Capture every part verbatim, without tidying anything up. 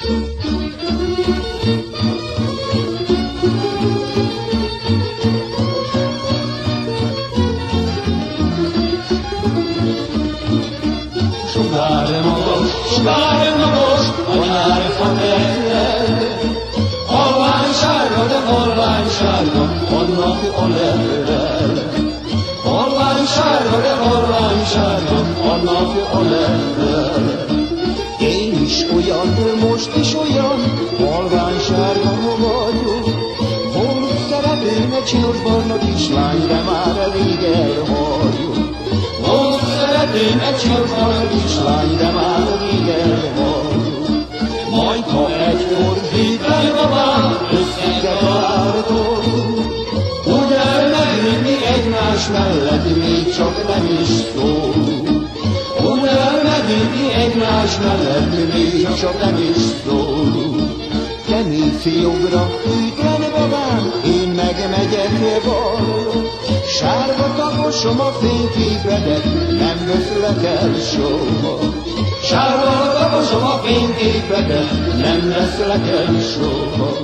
Sugare magos, sugare magos, a nyári fatellel. Halványsárga, de halványsárga, annak a lellel. Halványsárga, de halványsárga, annak a lellel. Én is olyan, most is olyan, halványsárga vagyok. Hol szeretném egy csinos barna kislány, de már elég elhagyok. Hol szeretném egy csinos barna kislány, de már elég elhagyok. Majd ha egykor hétlen babám, összetaláltunk, úgy elmegyünk mi egymás mellett, még csak nem is szólunk. Úgy elmegyünk mi egymás mellett, még csak nem is szólunk. Kemény fiógra, hűtlen babám, én megmegyek balra. Sárga taposom a fényképedet, nem veszlek el soha. Sárga taposom a fényképedet, nem veszlek el soha.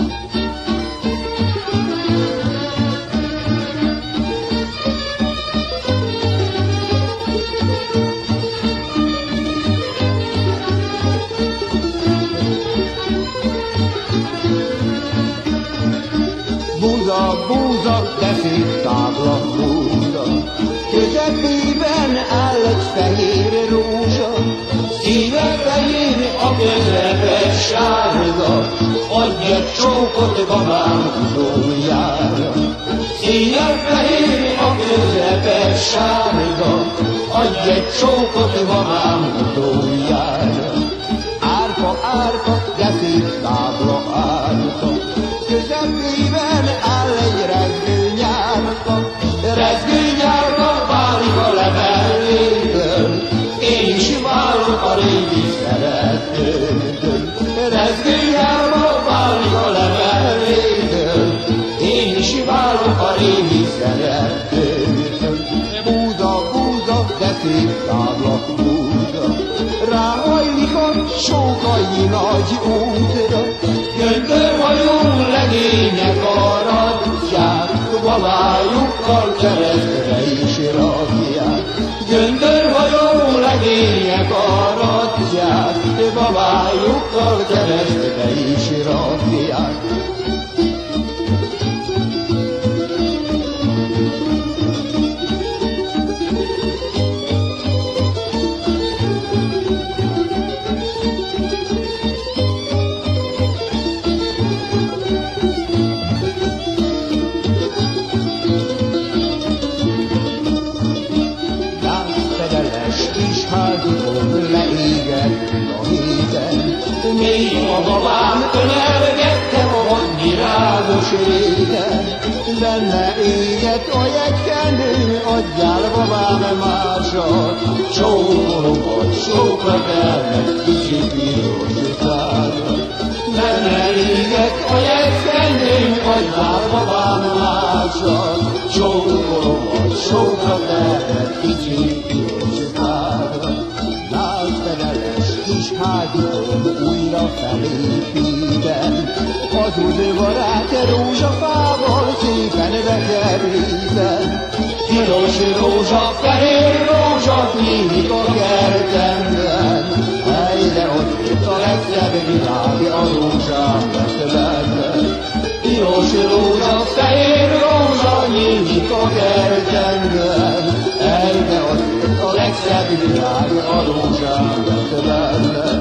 Búza, búza, de szép tábla búza, közepében áll egy fehér rózsa. Szíve fehér, a közepe sárga, adj egy csókot babám udójára. Szíve fehér, a közepe sárga, adj egy csókot babám udójára. Árpa, árpa, de szép tábla árpa, közepében áll egy rezgő nyárka. Rezgő nyárka válik a leveléből, én is válok a régi szeretőtől. Rezgő nyárka válik a leveléből, én is válok a régi szeretőtől. Búza, búza, de szép tábla búza, ráhajlik a sókai nagy útra. Göndörhajó legények aratják, babájukkal keresztre is rakják. Göndörhajó legények aratják, babájukkal keresztre is rakják. Leégett a héten, még a babám ölelgettem annyi rágos régen. Benne égett a jegykendő, adjál babám másat, csókolom, hogy sókra kelnek kicsi piros szádat. Benne égett a jegykendő, adjál babám másat, csókolom, hogy sókra kelnek kicsi piros szádat. Lázfedeles kis házikon újra felépítem, hazudvarát rózsafával szépen bekerítem. Piros rózsa, fehér rózsa nyílik a kertemben, helyre ott jött a legszebb virág a rózsám vetületben. Piros rózsa, fehér rózsa nyílik a kertemben, helyre ott jött a legszebb virág a rózsám vetületben.